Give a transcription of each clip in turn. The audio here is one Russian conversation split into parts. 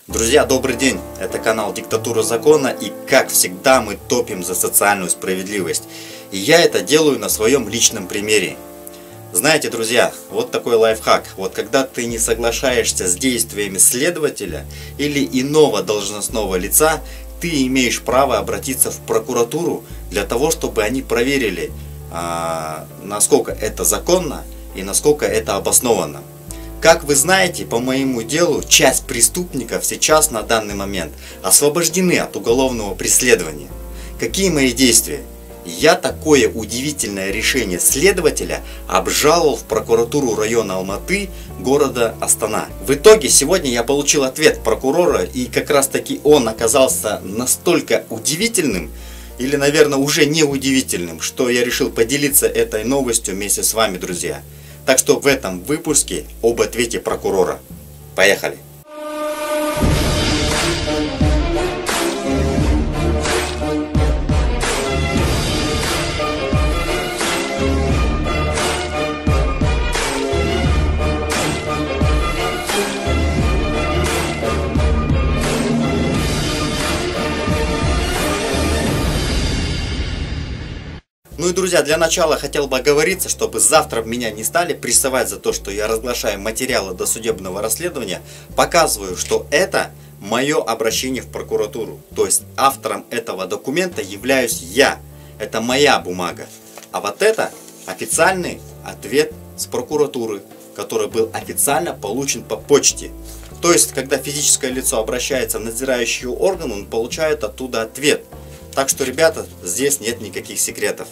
Друзья, добрый день! Это канал Диктатура Закона, и как всегда мы топим за социальную справедливость. И я это делаю на своем личном примере. Знаете, друзья, вот такой лайфхак. Вот когда ты не соглашаешься с действиями следователя или иного должностного лица, ты имеешь право обратиться в прокуратуру для того, чтобы они проверили, насколько это законно и насколько это обосновано. Как вы знаете, по моему делу, часть преступников сейчас на данный момент освобождены от уголовного преследования. Какие мои действия? Я такое удивительное решение следователя обжаловал в прокуратуру района Алматы, города Астана. В итоге сегодня я получил ответ прокурора, и как раз таки он оказался настолько удивительным, или, наверное, уже не удивительным, что я решил поделиться этой новостью вместе с вами, друзья. Так что в этом выпуске об ответе прокурора. Поехали! Ну и, друзья, для начала хотел бы оговориться, чтобы завтра меня не стали прессовать за то, что я разглашаю материалы досудебного расследования. Показываю, что это мое обращение в прокуратуру. То есть автором этого документа являюсь я. Это моя бумага. А вот это официальный ответ с прокуратуры, который был официально получен по почте. То есть, когда физическое лицо обращается в надзирающий орган, он получает оттуда ответ. Так что, ребята, здесь нет никаких секретов.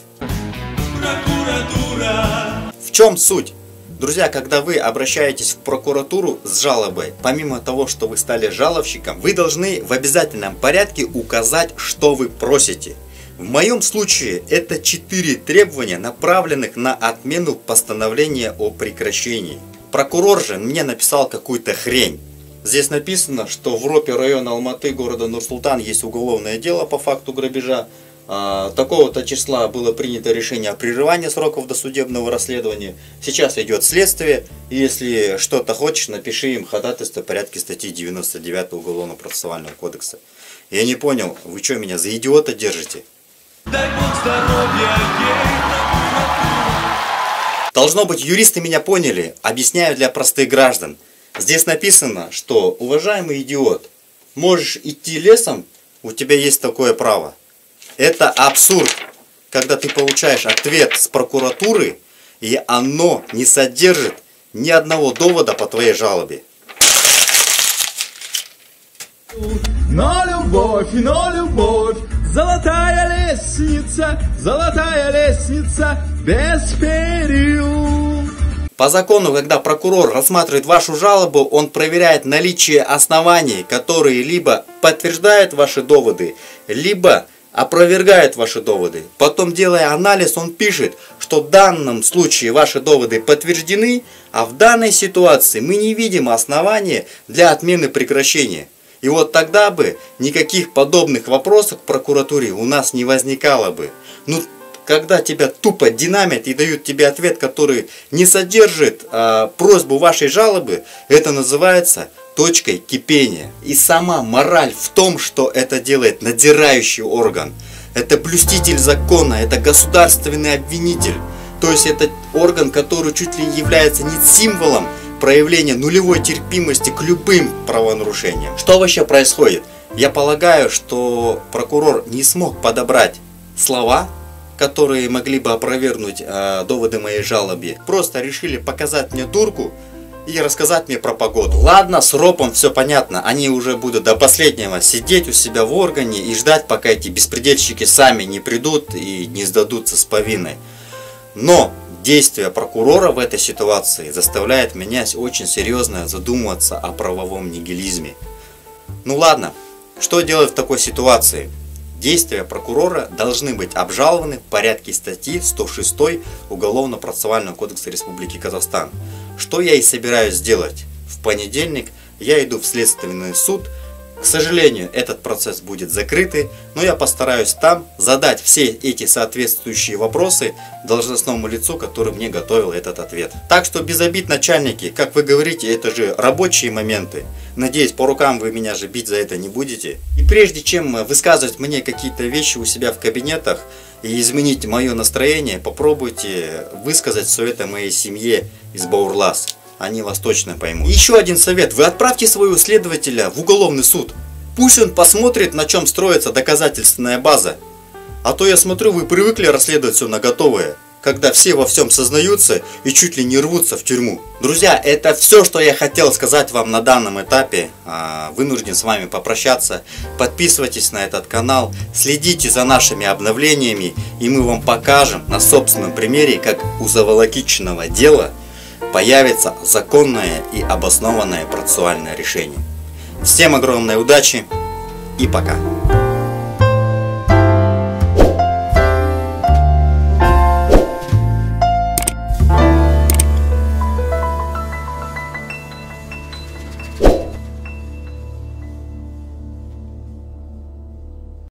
В чем суть? Друзья, когда вы обращаетесь в прокуратуру с жалобой, помимо того, что вы стали жалобщиком, вы должны в обязательном порядке указать, что вы просите. В моем случае это 4 требования, направленных на отмену постановления о прекращении. Прокурор же мне написал какую-то хрень. Здесь написано, что в РОПе района Алматы, города Нур-Султан, есть уголовное дело по факту грабежа. Такого-то числа было принято решение о прерывании сроков досудебного расследования. Сейчас идет следствие. И если что-то хочешь, напиши им ходатайство в порядке статьи 99 Уголовно-процессуального кодекса. Я не понял, вы что, меня за идиота держите? Дай Бог здоровья, должно быть, юристы меня поняли. Объясняю для простых граждан. Здесь написано, что, уважаемый идиот, можешь идти лесом, у тебя есть такое право. Это абсурд, когда ты получаешь ответ с прокуратуры, и оно не содержит ни одного довода по твоей жалобе. Но любовь, золотая лестница без перил. По закону, когда прокурор рассматривает вашу жалобу, он проверяет наличие оснований, которые либо подтверждают ваши доводы, либо опровергает ваши доводы. Потом, делая анализ, он пишет, что в данном случае ваши доводы подтверждены, а в данной ситуации мы не видим основания для отмены прекращения. И вот тогда бы никаких подобных вопросов к прокуратуре у нас не возникало бы. Когда тебя тупо динамят и дают тебе ответ, который не содержит просьбу вашей жалобы, это называется точкой кипения. И сама мораль в том, что это делает надзирающий орган. Это блюститель закона, это государственный обвинитель. То есть это орган, который чуть ли является не символом проявления нулевой терпимости к любым правонарушениям. Что вообще происходит? Я полагаю, что прокурор не смог подобрать слова, которые могли бы опровергнуть доводы моей жалобы. Просто решили показать мне дурку и рассказать мне про погоду. Ладно, с РОПом все понятно. Они уже будут до последнего сидеть у себя в органе и ждать, пока эти беспредельщики сами не придут и не сдадутся с повинной. Но действия прокурора в этой ситуации заставляет меня очень серьезно задумываться о правовом нигилизме. Ну ладно, что делать в такой ситуации? Действия прокурора должны быть обжалованы в порядке статьи 106 Уголовно-процессуального кодекса Республики Казахстан. Что я и собираюсь сделать. В понедельник я иду в следственный суд К сожалению, этот процесс будет закрытый, но я постараюсь там задать все эти соответствующие вопросы должностному лицу, который мне готовил этот ответ. Так что без обид, начальники, как вы говорите, это же рабочие моменты. Надеюсь, по рукам вы меня же бить за это не будете. И прежде чем высказывать мне какие-то вещи у себя в кабинетах и изменить мое настроение, попробуйте высказать все это моей семье из Баурлас. Они вас точно поймут. Еще один совет. Вы отправьте своего следователя в уголовный суд. Пусть он посмотрит, на чем строится доказательственная база. А то я смотрю, вы привыкли расследовать все на готовое, когда все во всем сознаются и чуть ли не рвутся в тюрьму. Друзья, это все, что я хотел сказать вам на данном этапе. Вынужден с вами попрощаться. Подписывайтесь на этот канал, следите за нашими обновлениями, и мы вам покажем на собственном примере, как у заволокиченного дела появится законное и обоснованное процессуальное решение. Всем огромной удачи и пока!